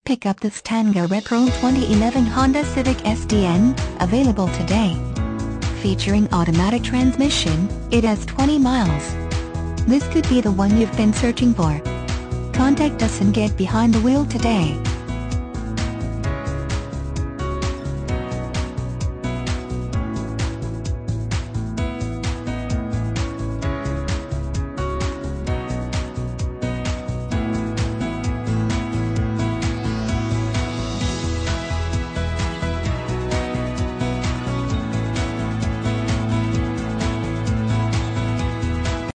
Pick up this Tango Retro 2011 Honda Civic SDN, available today. Featuring automatic transmission, it has 20 miles. This could be the one you've been searching for. Contact us and get behind the wheel today.